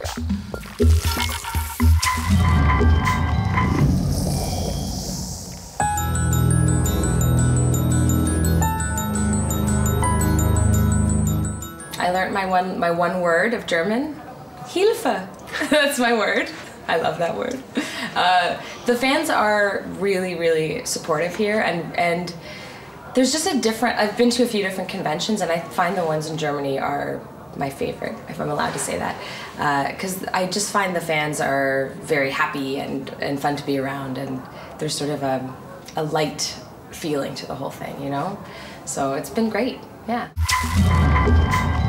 I learned my one word of German, Hilfe. That's my word. I love that word. The fans are really, really supportive here, and there's just a different, I've been to a few different conventions, and I find the ones in Germany are my favorite, if I'm allowed to say that, because I just find the fans are very happy and fun to be around, and there's sort of a light feeling to the whole thing, you know? So it's been great, yeah.